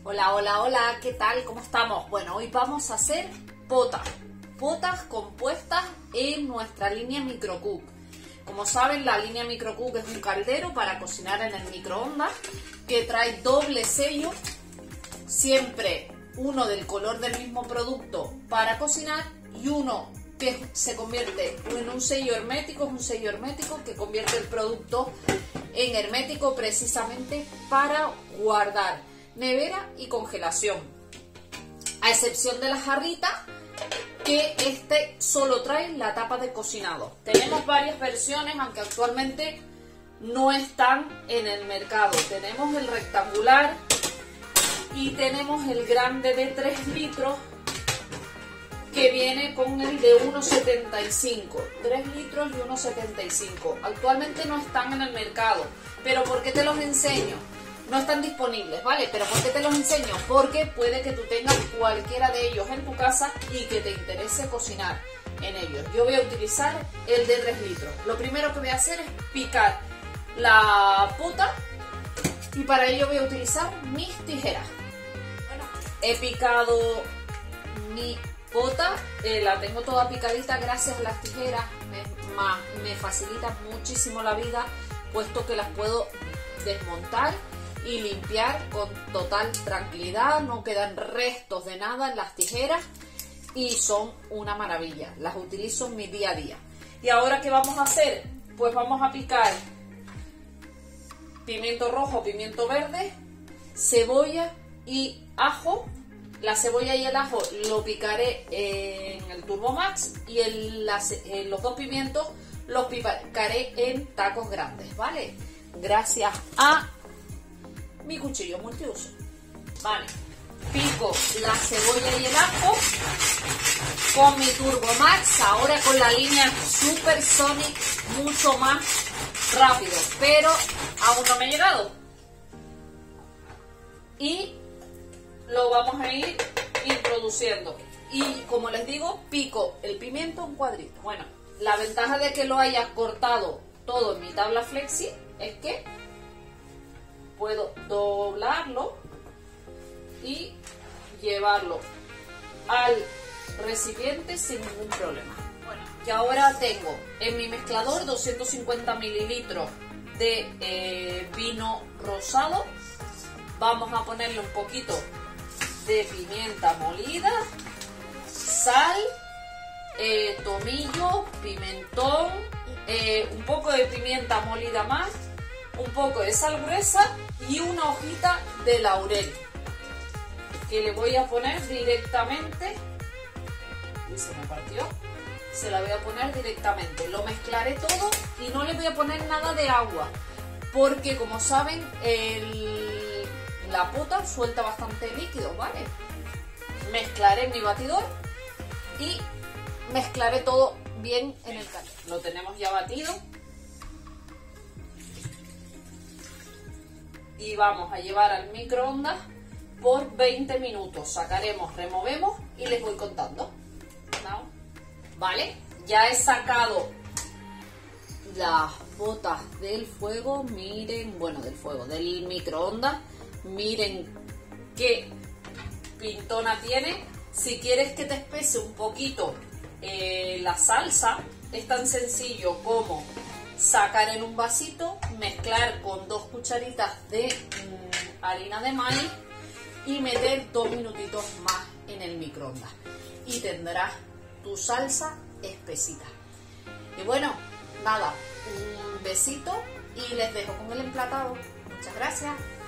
Hola, hola, hola, ¿qué tal? ¿Cómo estamos? Bueno, hoy vamos a hacer potas compuestas en nuestra línea Microcook. Como saben, la línea Microcook es un caldero para cocinar en el microondas que trae doble sello, siempre uno del color del mismo producto para cocinar y uno que se convierte en un sello hermético, que convierte el producto en hermético precisamente para guardar nevera y congelación, a excepción de la jarrita, que este solo trae la tapa de cocinado. Tenemos varias versiones, aunque actualmente no están en el mercado. Tenemos el rectangular y tenemos el grande de 3 litros que viene con el de 1,75, 3 litros y 1,75. Actualmente no están en el mercado, pero ¿por qué te los enseño? No están disponibles, ¿vale? Pero ¿por qué te los enseño? Porque puede que tú tengas cualquiera de ellos en tu casa y que te interese cocinar en ellos. Yo voy a utilizar el de 3 litros. Lo primero que voy a hacer es picar la pota y para ello voy a utilizar mis tijeras. Bueno, he picado mi pota, la tengo toda picadita gracias a las tijeras. Me facilitan muchísimo la vida, puesto que las puedo desmontar y limpiar con total tranquilidad. No quedan restos de nada en las tijeras y son una maravilla. Las utilizo en mi día a día. Y ahora, ¿qué vamos a hacer? Pues vamos a picar pimiento rojo, pimiento verde, cebolla y ajo. La cebolla y el ajo lo picaré en el Turbo Max y los dos pimientos los picaré en tacos grandes, ¿vale? Gracias a mi cuchillo multiuso. Vale, pico la cebolla y el ajo con mi Turbo Max, ahora con la línea Super Sonic, mucho más rápido, pero aún no me he llegado. Y lo vamos a ir introduciendo. Y como les digo, pico el pimiento en cuadritos. Bueno, la ventaja de que lo haya cortado todo en mi tabla flexi es que puedo doblarlo y llevarlo al recipiente sin ningún problema. Bueno, y ahora tengo en mi mezclador 250 mililitros de vino rosado. Vamos a ponerle un poquito de pimienta molida, sal, tomillo, pimentón, un poco de pimienta molida más, un poco de sal gruesa y una hojita de laurel que le voy a poner directamente. Uy, se me partió. Se la voy a poner directamente. Lo mezclaré todo y no le voy a poner nada de agua porque, como saben, la pota suelta bastante líquido, ¿vale? Mezclaré en mi batidor y mezclaré todo bien en el caldero. Lo tenemos ya batido. Y vamos a llevar al microondas por 20 minutos. Sacaremos, removemos y les voy contando. ¿Vale? Ya he sacado las botas del fuego. Miren, bueno, del microondas. Miren qué pintona tiene. Si quieres que te espese un poquito la salsa, es tan sencillo como sacar en un vasito, mezclar con 2 cucharitas de harina de maíz y meter 2 minutitos más en el microondas y tendrás tu salsa espesita. Y bueno, nada, un besito y les dejo con el emplatado. Muchas gracias.